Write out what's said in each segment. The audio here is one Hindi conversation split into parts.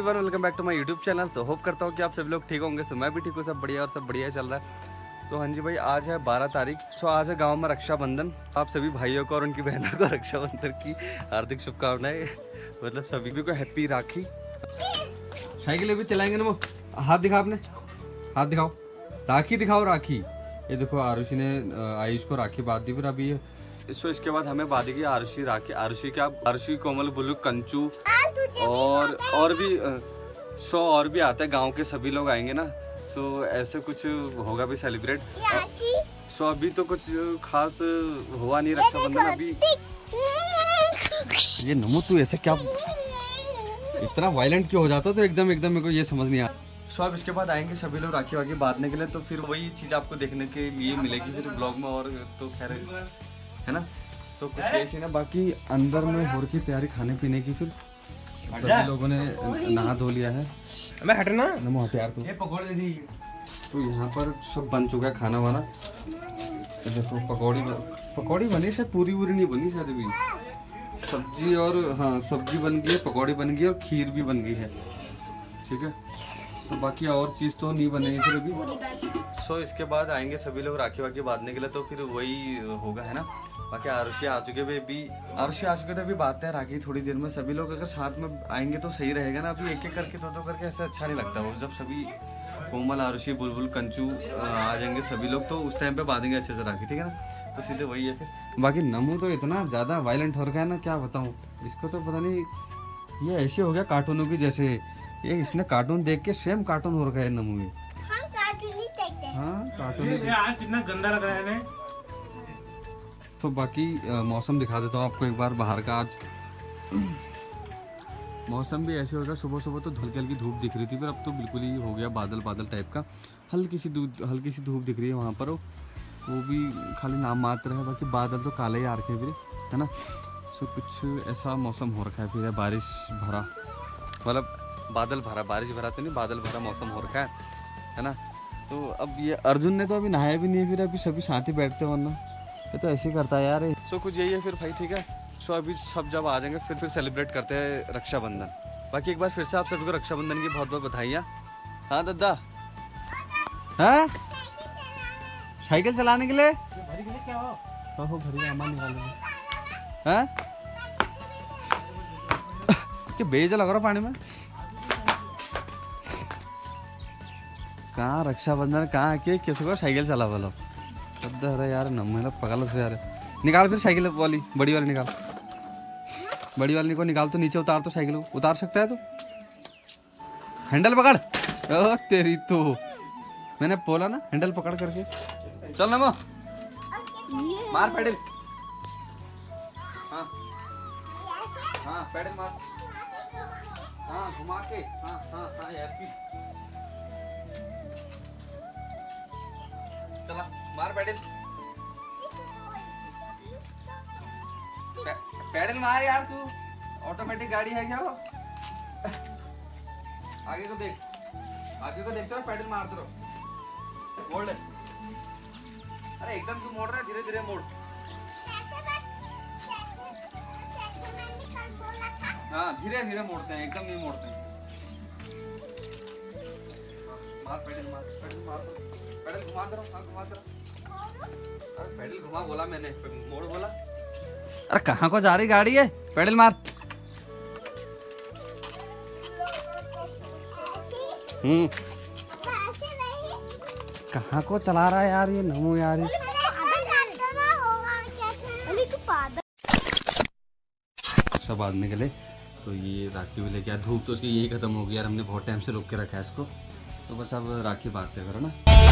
Everyone, welcome back to my YouTube channel. So hope करता हूँ कि आप सभी लोग ठीक होंगे। सो मैं भी ठीक हूँ, सब बढ़िया और सब बढ़िया चल रहा है। सो हाँ जी भाई, आज है 12 तारीख। सो आज है गांव में रक्षाबंधन। आप सभी भाइयों को और उनकी बहनों को रक्षाबंधन की हार्दिक शुभकामनाएं। मतलब सभी को हैप्पी राखी। साइकिल भी चलाएंगे ना वो। हाथ दिखा, आपने हाथ दिखाओ, राखी दिखाओ, राखी। ये देखो आरुषि ने आयुष को राखी बांध दी। फिर अभी सो इसके बाद हमें बांधेगी आरुषि राखी। आरुषि क्या, आरुषि, कोमल, बुल्लू, कंचू और भी और भी आता है। गांव के सभी लोग आएंगे ना। सो ऐसे कुछ होगा भी सेलिब्रेट। सो अभी तो कुछ खास हुआ नहीं रक्षाबंधन अभी। ये नमो तू ऐसे क्या इतना वायलेंट क्यों हो जाता? तो एकदम मेरे को ये समझ नहीं आ। सो अब इसके बाद आएंगे सभी लोग राखी वाखी बांधने के लिए। तो फिर वही चीज़ आपको देखने के लिए मिलेगी फिर ब्लॉग में। और तो खैर है ना। सो कुछ ऐसी ना, बाकी अंदर में हो रही तैयारी खाने पीने की। फिर सभी लोगों ने नहा धो लिया है। मैं हटना नमो यार तू। ये पकौड़े दी। तो यहाँ पर सब बन चुका है खाना वाना। देखो पकौड़ी बनी, शायद पूरी नहीं बनी शायद अभी। सब्जी और हाँ सब्जी बन गई है, पकौड़ी बन गई है और खीर भी बन गई है। ठीक है, तो बाकी और चीज़ तो नहीं बनेगी फिर अभी। सो इसके बाद आएंगे सभी लोग राखी वाखी बांधने के लिए। तो फिर वही होगा, है ना। बाकी आरुषि आ चुके थे अभी बातें राखी थोड़ी देर में। सभी लोग अगर साथ में आएंगे तो सही रहेगा ना। अभी एक एक करके दो करके ऐसे अच्छा नहीं लगता। वो जब सभी कोमल, आरुषि, बुलबुल, कंचू आ जाएंगे सभी लोग, तो उस टाइम पे बांधेंगे अच्छे से राखी। ठीक है ना। तो सीधे वही है फिर। बाकी नमू तो इतना ज़्यादा वायलेंट हो रखा है ना, क्या बताऊँ इसको। तो पता नहीं ये ऐसे हो गया कार्टूनों की जैसे। ये इसने कार्टून देख के सेम कार्टून हो रखा है नमू में। हाँ कार्टून कितना गंदा लग रहा है। तो बाकी मौसम दिखा देता हूँ आपको एक बार बाहर का। आज मौसम भी ऐसे हो रहा है। सुबह तो हल्की हल्की धूप दिख रही थी, फिर अब तो बिल्कुल ही हो गया बादल टाइप का। हल्की सी धूप दिख रही है वहाँ पर। वो भी खाली नाम मात्र है। बाकी बादल तो काले ही आ रखे हैं फिर, है ना। सो कुछ ऐसा मौसम हो रखा है फिर। बारिश भरा, मतलब बादल भरा, बारिश भरा तो नहीं, बादल भरा मौसम हो रखा है ना। तो अब ये अर्जुन ने तो अभी नहाया भी नहीं। फिर अभी सभी साथ ही बैठते, वरना ये तो ऐसे ही करता है यार। सो कुछ यही है फिर भाई। ठीक है, सो अभी सब जब आ जाएंगे फिर सेलिब्रेट करते हैं रक्षाबंधन। बाकी एक बार फिर से आप सभी को रक्षाबंधन की बहुत बहुत बधाइयाँ। हाँ दादा, हाँ साइकिल चलाने के लिए क्या हो भरी अम्मा निकालेंगे। हाँ क्या बेजा लग रहा पानी में। कहाँ रक्षाबंधन, कहाँ के किसी को साइकिल चला बोलो। अरे यार नम्बर पकड़ से यार। निकाल फिर साइकिल वाली, बड़ी वाली निकाल। बड़ी वाली को निकाल, तो नीचे उतार। तो साइकिल को उतार सकता है तो हैंडल पकड़। ओ तेरी तो, मैंने बोला ना हैंडल पकड़ करके चल ना। मार पेडल। हाँ पेडल मार। हाँ घुमा के। हाँ ऐसी चला, मार पेडल। पेडल मार यार तू। ऑटोमेटिक गाड़ी है क्या वो? आगे को देखते रहो, पेडल मारते रहो। मोड़ ले। अरे एकदम तू मोड़ रहा है, धीरे धीरे मोड़। हाँ धीरे धीरे मोड़ते हैं, एकदम नहीं मोड़ते हैं। मार पेडल, मार पेडल घुमाते रहो। हाँ घुमाते रहो। अरे पेडल घुमा बोला मैंने, मोड़ बोला। अरे कहाँ को जा रही गाड़ी है? पेडल मार। कहाँ को चला रहा है यार ये नमो यार। सब बांधने के लिए तो ये राखी भी लेके आया। धूप तो उसकी यही खत्म हो गई यार। हमने बहुत टाइम से रोक के रखा है इसको। तो बस अब राखी बांधते करो ना।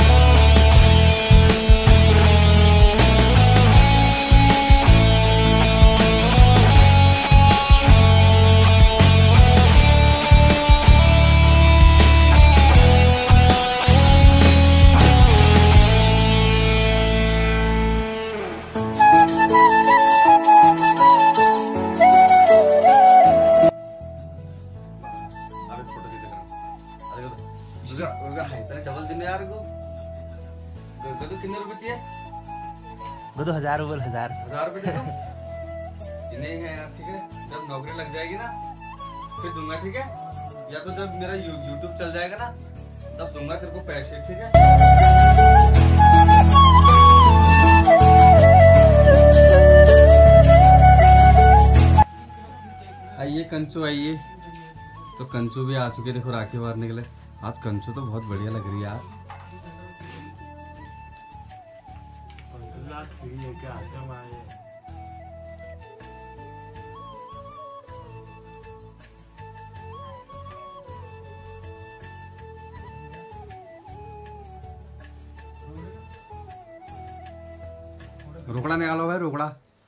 डबल दिन यार को कितने रुपए चाहिए? 1000 रुपये। 1000 रुपए दे दो। नहीं है यार। ठीक है, जब नौकरी लग जाएगी ना फिर दूंगा। ठीक है, या तो जब मेरा YouTube चल जाएगा ना तब दूंगा तेरे को पैसे, ठीक है? आइए कंचू आइए। तो कंचू भी आ चुके, देखो राखी बांधने के लिए। आज कंचू तो बहुत बढ़िया लग रही है यार। रोकड़ा निकालो भाई, रोकड़ा।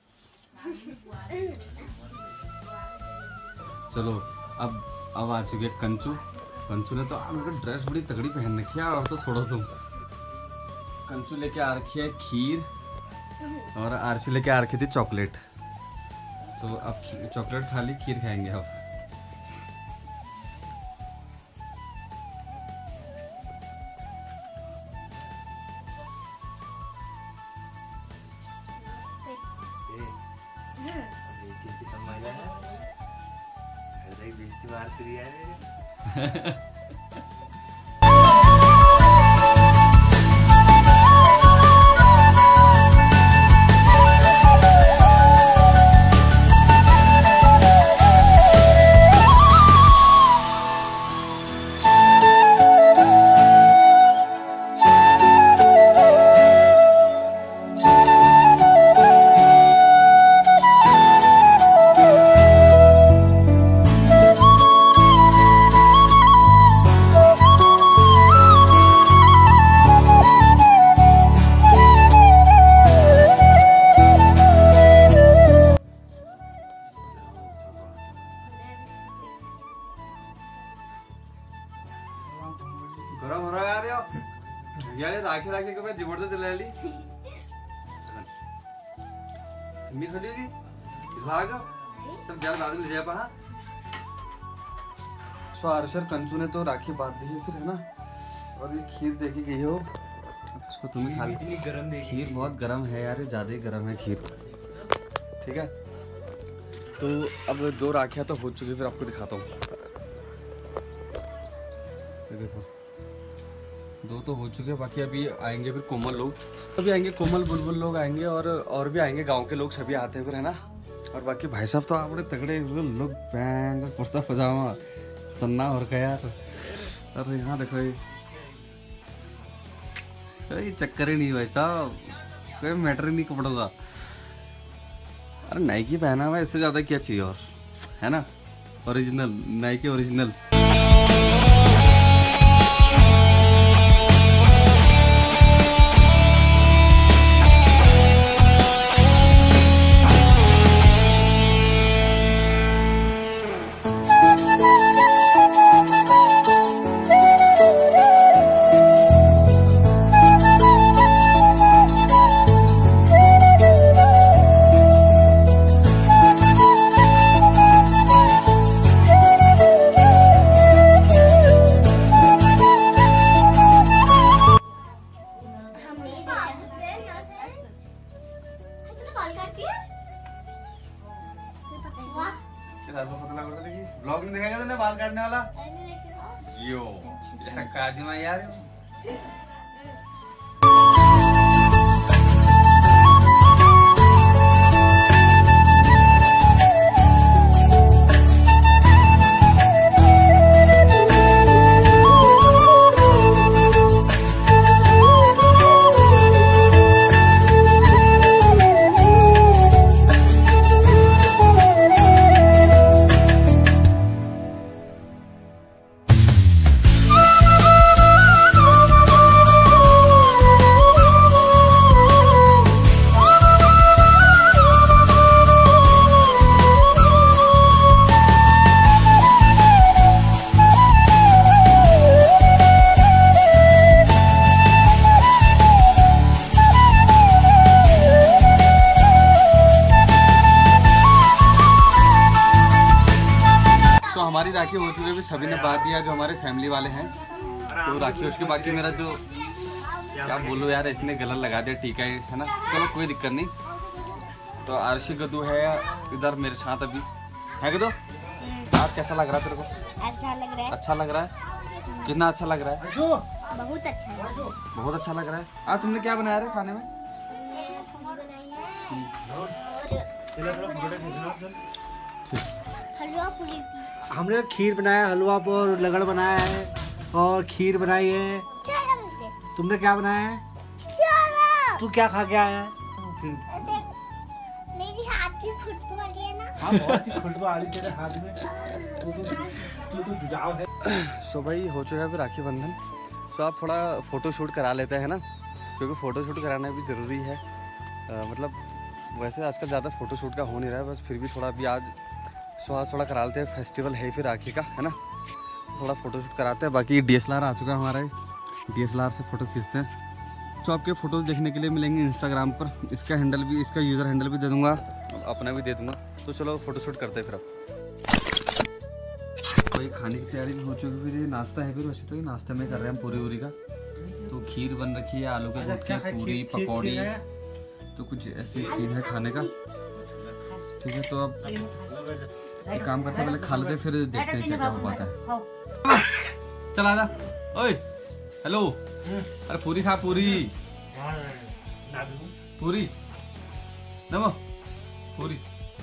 चलो अब आ चुके कंचू। कंचू ने तो ड्रेस बड़ी तगड़ी पहन रखी है, और तो छोड़ो तुम। कंचू लेके आ रखी है खीर और आरसी लेके आ रखी थी चॉकलेट। तो अब चॉकलेट खा ली, खीर खाएंगे अब। गरम हो रहा है यार, राखी राखी को मैं जिबड़ से ले ली। मी खली होगी लाग तब यार बाद में ले जा पा। सो आरशर कंचू ने तो राखी बांध दी है फिर, है ना? और ये खीर देखी गई हो, इसको तुम ही खा लो। इतनी गरम देखी, खीर बहुत गरम है यार, ज्यादा ही गरम है खीर, ठीक है? तो अब 2 राखियां तो हो चुकी, फिर आपको दिखाता हूँ। देखो 2 तो हो चुके, बाकी अभी आएंगे फिर कोमल लोग, अभी आएंगे कोमल बुलबुल लोग आएंगे, और भी आएंगे, गांव के लोग सभी आते हैं फिर, है ना? और बाकी भाई साहब तो आप बड़े तगड़े लोग, बैंग कुर्ता पजामा सन्ना और का यार। अरे यहाँ देखो ये चक्कर ही नहीं भाई साहब, कोई मैटर ही नहीं कपड़ों का। अरे नाइकी पहना हुआ, इससे ज्यादा क्या चाहिए और, है ना? Original Nike original. ब्लॉग में दिखाएगा तूने बाल काटने वाला? यो कादिमा यार। हमारी राखी हो चुकी है, सभी ने बात दिया जो हमारे फैमिली वाले हैं, तो राखी उसके बाकी मेरा जो क्या बोलो यार, इसने गला लगा दिया टीका, है ना? चलो कोई दिक्कत नहीं। तो आरशी गदू है इधर मेरे साथ, अभी है गदू आज कैसा लग रहा है तेरे को? अच्छा लग रहा है। अच्छा लग रहा है? कितना अच्छा लग रहा है? बहुत अच्छा है। बहुत अच्छा लग रहा है। आज तुमने क्या बनाया रे खाने में? हलवा पूरी। हमने खीर बनाया, हलवा और लगड़ बनाया है और खीर बनाई है। तुमने क्या बनाया है? तू क्या खा के आया है? मेरी हाथ की खुशबू आ रही है ना। हाँ, बहुत ही खुशबू आ रही तेरे हाथ में। तू तो जुड़ाव है। सो भाई हो चुका है फिर राखी बंधन। सो आप थोड़ा फ़ोटो शूट करा लेते हैं ना, क्योंकि फ़ोटो शूट कराना भी ज़रूरी है। मतलब वैसे आजकल ज़्यादा फ़ोटो शूट का हो नहीं रहा है, बस फिर भी थोड़ा भी आज थोड़ा करा लेते हैं। फेस्टिवल है फिर राखी का, है ना, थोड़ा फ़ोटो शूट कराते हैं। बाकी DSLR आ चुका है हमारा, DSLR से फ़ोटो खींचते हैं। तो आपके फ़ोटोज़ देखने के लिए मिलेंगे इंस्टाग्राम पर। इसका हैंडल भी, इसका यूज़र हैंडल भी दे दूँगा, अपना भी दे दूँगा। तो चलो फ़ोटो शूट करते हैं फिर अब। कोई खाने की तैयारी भी हो चुकी है। फिर ये नाश्ता है, फिर वैसे तो ये नाश्ते में कर रहे हैं हम पूरी उरी का। तो खीर बन रखी है, आलू के गुटके, पूरी, पकौड़ी, तो कुछ ऐसी सीन है खाने का। ठीक है, तो अब एक काम करते हैं, पहले खा लेते, फिर देखते हैं क्या हो पाता है। चल आजा। ओए हेलो, अरे पूरी खा, पूरी पूरी नमो पूरी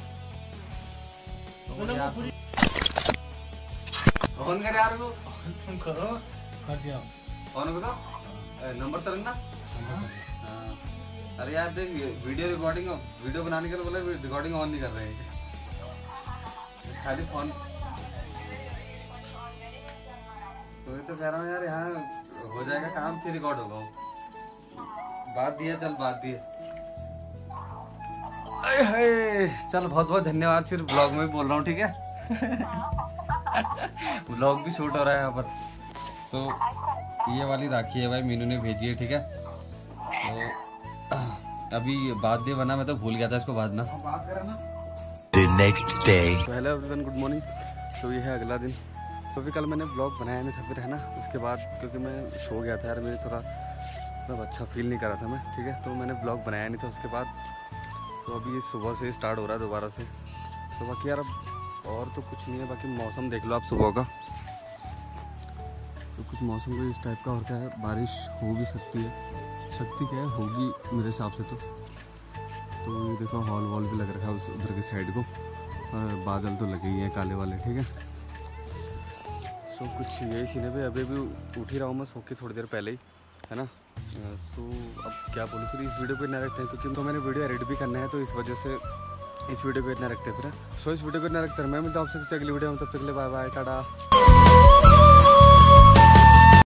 फोन कर यार को। तुम करो, कर दिया। कौन को तो नंबर तो रखना। अरे यार देख, वीडियो रिकॉर्डिंग, वीडियो बनाने के लिए बोला, रिकॉर्डिंग ऑन नहीं कर रहे हैं, खाली फोन। तो ये तो कह रहा हूँ यार, यहाँ हो जाएगा काम, फिर रिकॉर्ड होगा। बात दिए, चल बात दिए। चल बहुत बहुत धन्यवाद। फिर ब्लॉग में बोल रहा हूँ, ठीक है। ब्लॉग भी शूट हो रहा है यहाँ पर। तो ये वाली राखी है भाई, मीनू ने भेजी है, ठीक है। तो अभी बात दे, बना मैं तो भूल गया था इसको बांधना। बात करा ना। The next day. Hello everyone, good morning. तो ये है अगला दिन। तो फिर कल मैंने ब्लॉग बनाया नहीं था फिर, है ना। उसके बाद क्योंकि मैं सो गया था यार, मेरे थोड़ा मतलब अच्छा फील नहीं कर रहा था मैं, ठीक है। तो मैंने ब्लॉग बनाया नहीं था उसके बाद। तो अभी ये सुबह से स्टार्ट हो रहा है दोबारा से। तो बाकी यार अब और तो कुछ नहीं है, बाकी मौसम देख लो आप सुबह का। तो कुछ मौसम तो इस टाइप का होता है, बारिश हो भी सकती है, शक्ति क्या है, होगी मेरे हिसाब से। तो ये देखो हॉल वॉल भी लग रखा है उस उधर की साइड को, और बादल तो लगे ही हैं काले वाले, ठीक है। सो कुछ यही सीन है भाई। अभी भी उठ ही रहा हूँ मैं सो के थोड़ी देर पहले ही, है ना। सो अब क्या बोलूँ, फिर इस वीडियो को इतना रखते हैं क्योंकि तो मैंने वीडियो एडिट भी करना है, तो इस वजह से इस वीडियो को इतना रखते हैं फिर। सो इस वीडियो को इतना रखते हैं। मैं मिलता हूँ आपसे अगली वीडियो में, तब तक के लिए बाय बाय, टाटा।